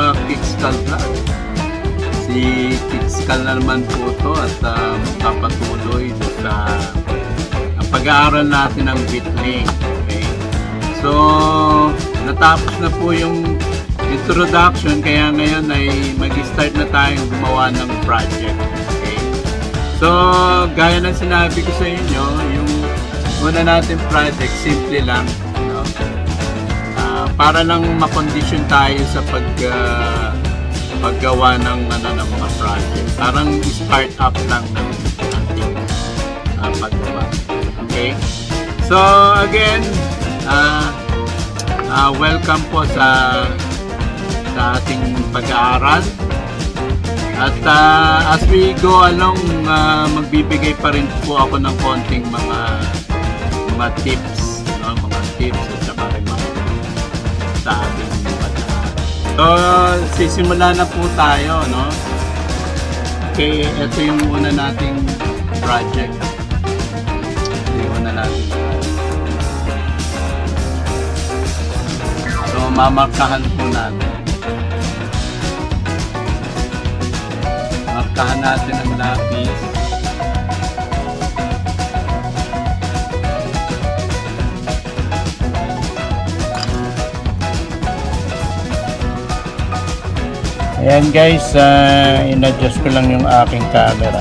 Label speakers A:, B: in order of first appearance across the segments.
A: Kikskal Vlog. Si Kikskal na naman po ito at magpapatuloy sa pag-aaral natin ng Bitling. Okay? So, natapos na po yung introduction, kaya ngayon ay mag-start na tayong gumawa ng project. Okay? So, gaya ng sinabi ko sa inyo, yung una natin project, simple lang. No? Para lang makondisyon tayo sa paggawa ng mga project. Parang start up lang ng ating paggawa. Okay? So again, welcome po sa ating pag-aaral. At as we go along, magbibigay pa rin po ako ng konting mga tips, no? Mga tips at saka rin sa ating pag-aaral. So, sisimula na po tayo, no? Okay, ito yung una nating project. Ito yung una nating project. So, mamarkahan po natin. Markahan natin ang lapis. Ayan guys, in-adjust ko lang yung aking camera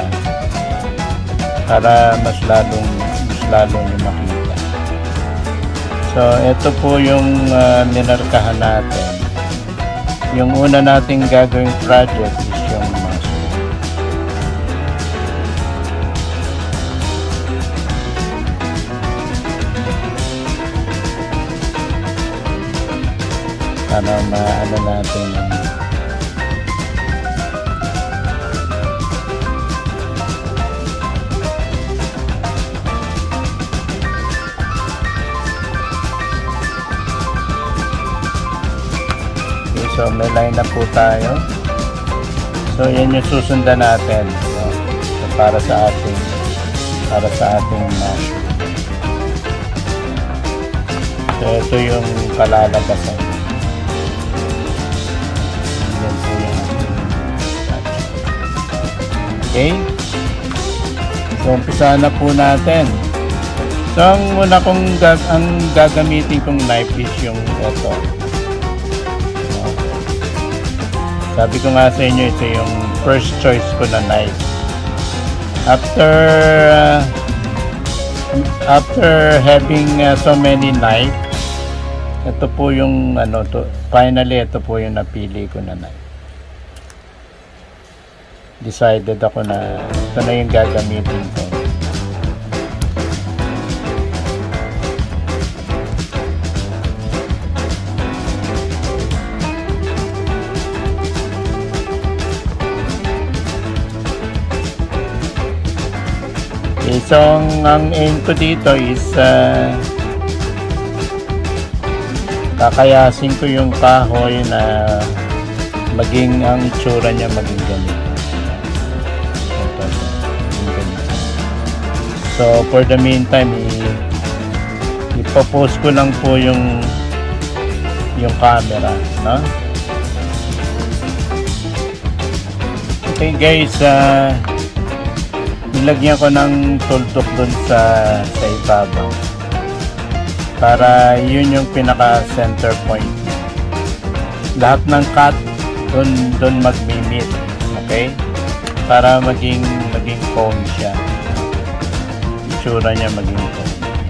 A: para mas lalong nyo makita. So, ito po yung minarkahan natin. Yung una nating gagawing project is yung mushroom. Para maano natin yung so may line na po tayo. So yan yung susundan natin, no? So, para sa ating mushroom. So ito yung kalalabasan. Yan po yung okay. So umpisa na po natin. So ang muna kong gagamitin kong knife is yung ito. Sabi ko nga sa inyo, ito yung first choice ko na knife. After having so many knives, ito po yung finally ito po yung napili ko na knife. Decided ako na ito na yung gagamitin ko. So, ang aim ko dito is kakayasin ko yung kahoy na maging ang itsura niya maging ganito. So, for the meantime, ipopost ko lang po yung camera, no? Okay guys, nilagyan ko ng tuldok dun sa ibabaw para yun yung pinaka center point. Lahat ng cut dun magmi-meet, okay, para maging cone siya, itsura niya maging cone.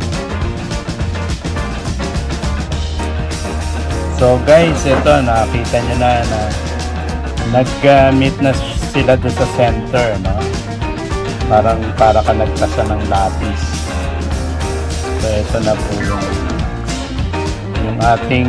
A: So guys, ito nakita nyo na nag-meet na sila doon sa center, no? Para ka nagtasa ng lapis. So ito na po yung ating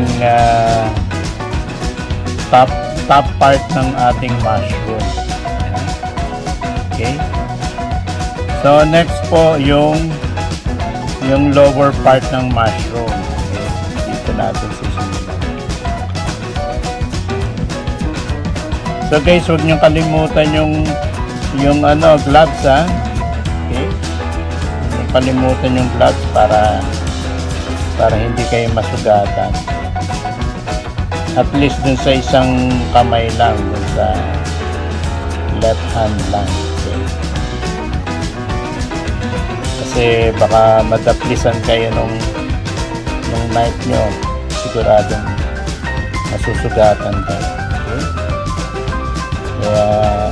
A: top part ng ating mushroom. Okay. So next po yung lower part ng mushroom. Okay. Dito natin sisimulan. So guys, huwag niyong kalimutan yung gloves, ha. Okay? Huwag kalimutan yung gloves para hindi kayo masugatan. At least dun sa isang kamay lang, dun sa left hand lang. Okay. Kasi baka madaplisan kayo nung knife nyo, siguradong masusugatan kayo. Okay? Kaya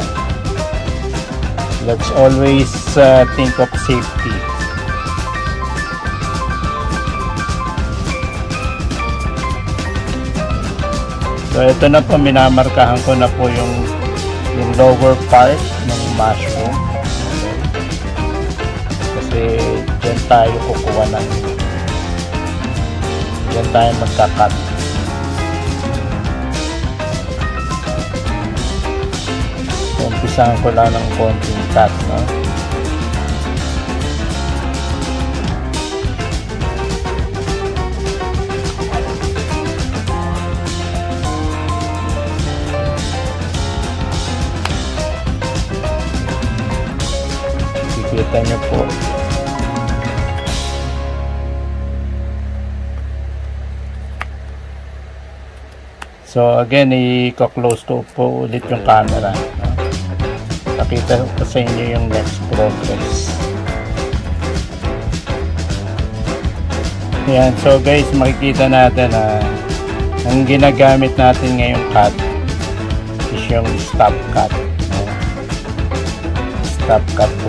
A: let's always think of safety. So ito na po, minamarkahan ko na po yung lower part ng mushroom. Okay. Kasi dyan tayo kukuha ng, dyan tayo magkakat. So umpisahan ko lang ng konting cut, no? Kita nyo po. So again, i-close to po ulit yung camera. Nakita ko sa inyo yung next progress. Yan. So guys, makikita natin na ang ginagamit natin ngayong cut is yung stop cut. Stop cut po.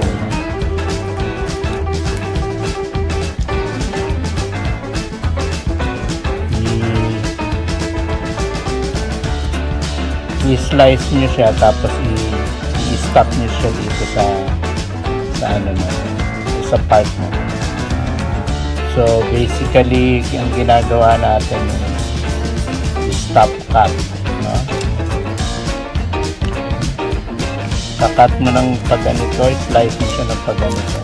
A: I-slice nyo siya, tapos i-stop nyo siya dito sa ano mo, sa part mo. So basically ang ginagawa natin is stop cut, no? Kakat mo ng pagganito, i-slice mo siya ng pagganito,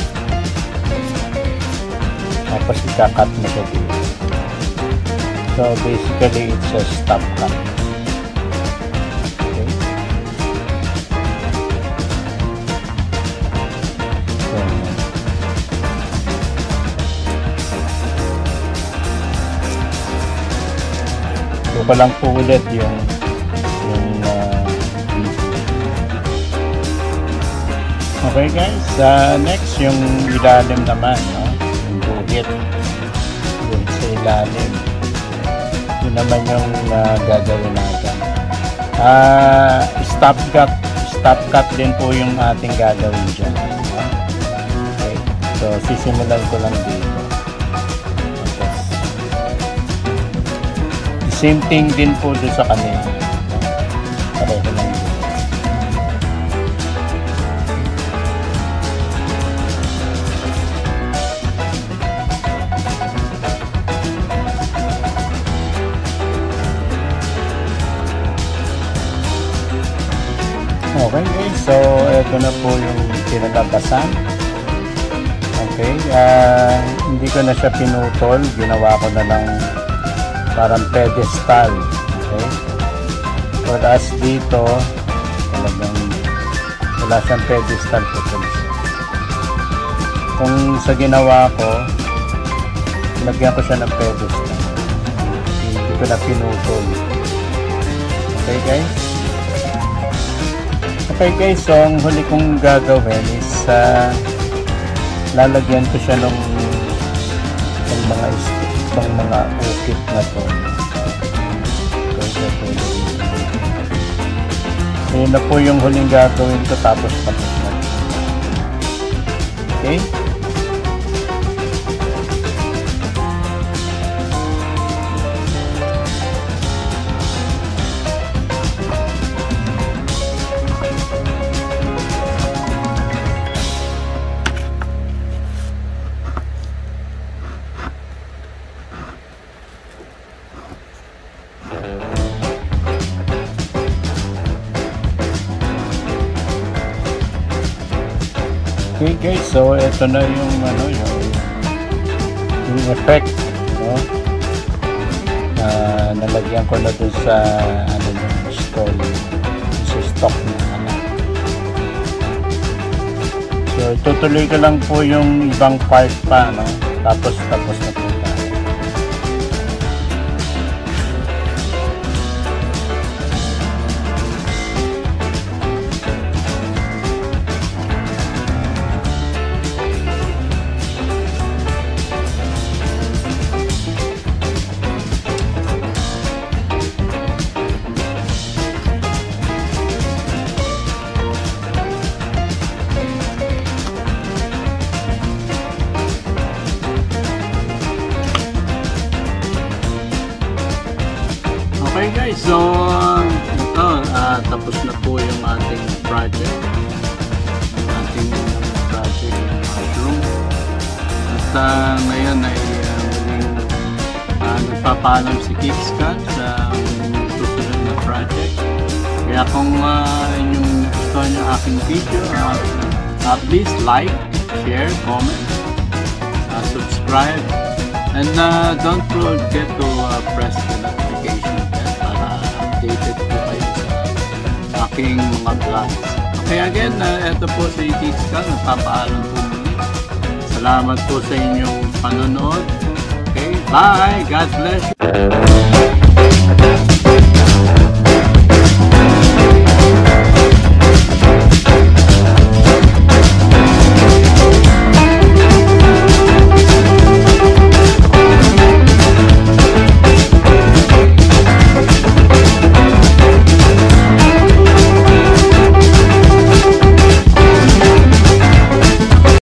A: tapos ikakat mo siya dito. So basically it's a stop cut. Ko lang po ulit yung okay guys, next yung ilalim naman, no? Yung buhit yun sa ilalim, yun naman yung gagawin natin. Stop cut din po yung ating gagawin dyan, no? Okay, so sisimulan ko lang dito. Same thing din po doon sa kanila. Pareho lang din. Okay guys, so ito na po yung pinagabasan. Okay, hindi ko na siya pinutol, ginawa ko na lang parang pedestal. Okay, whereas dito talagang wala siyang pedestal po. Kung sa ginawa ko, lagyan ko siya ng pedestal, hindi ko na pinutol. Okay guys, okay guys, so ang huli kong gagawin is lalagyan ko siya ng mga ukit na to. Ayun na po yung huling gagawin ko, tapos na. Okay? Okay guys, so ito na yung yung effect, no? Nalagyan ko na dun sa stock na So tutuloy ko lang po yung ibang part pa, no? Tapos na po tayo. tapos na po yung ating project. Mushroom. At ngayon ay nagpapaalam si Kickscan sa susunod na project. Kaya kung inyong gusto nyo aking video, please like, share, comment, subscribe, and don't forget to press the notification bell para updated po kayo sa aking mga vlogs. Okay, again, ito po si Kickscan, nagpapaalam po muli. Salamat po sa inyong panonood. Okay, bye! God bless you!